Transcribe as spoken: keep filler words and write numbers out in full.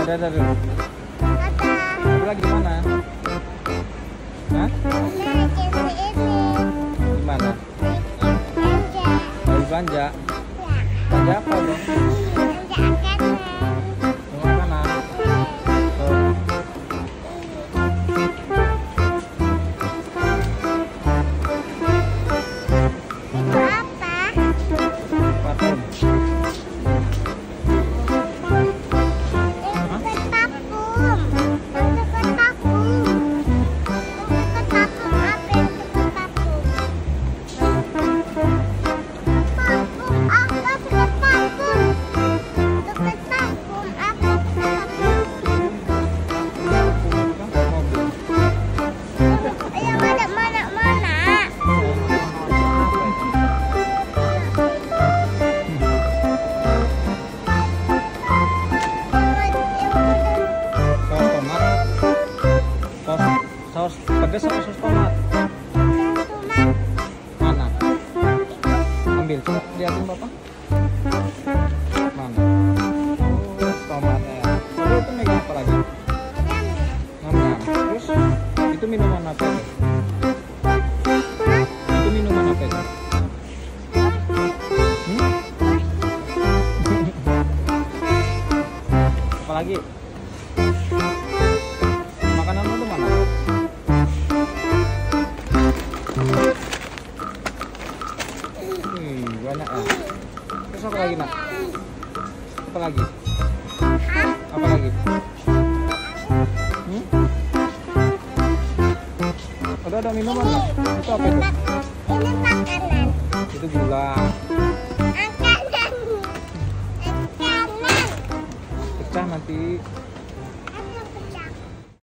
dadah dulu. Aku lagi di mana? Hah? Di mana? Lagi belanja. Belanja apa dong? Mau mana? Oh. Parfum. Saus pedas sama saus tomat? Mana? Ambil, coba lihatin Bapak. Mana? Oh, tomatnya. Lalu itu megang apa lagi? Ngam-ngam. Terus itu minuman apa itu? Itu minuman apa itu? Hmm? Apa lagi? Makanan itu mana? Hmm, banyak ya. Terus apa lagi nak? Apa lagi? Apa lagi? Hmm? Ada ada minuman nak? Itu apa itu? Ini makanan. Itu gula. Makanan. Makanan. Pecah nanti.